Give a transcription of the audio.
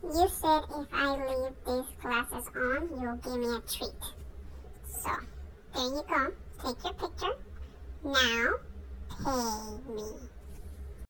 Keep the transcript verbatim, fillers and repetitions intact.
You said if I leave these glasses on, you'll give me a treat. So, there you go. Take your picture. Now, pay me.